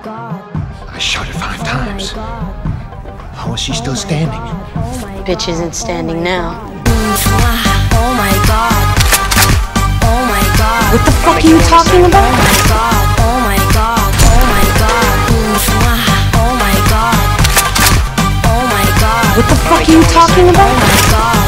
I shot it 5 times. How is she still standing? Bitch isn't standing now. Oh my god. Oh my god. What the fuck are you talking about? Oh my god. Oh my god. Oh my god. Oh my god. Oh my god. What the fuck are you talking about? Oh my god.